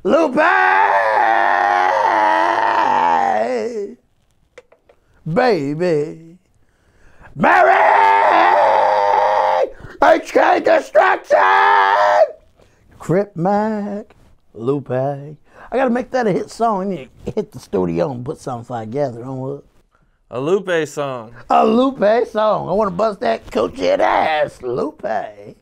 Lupi, baby, Mary, HK Destruction, Crip, Mac, Lupi. I gotta make that a hit song. And you hit the studio and put something together on what? A Lupe song. A Lupi song. I want to bust that coochie ass, Lupi.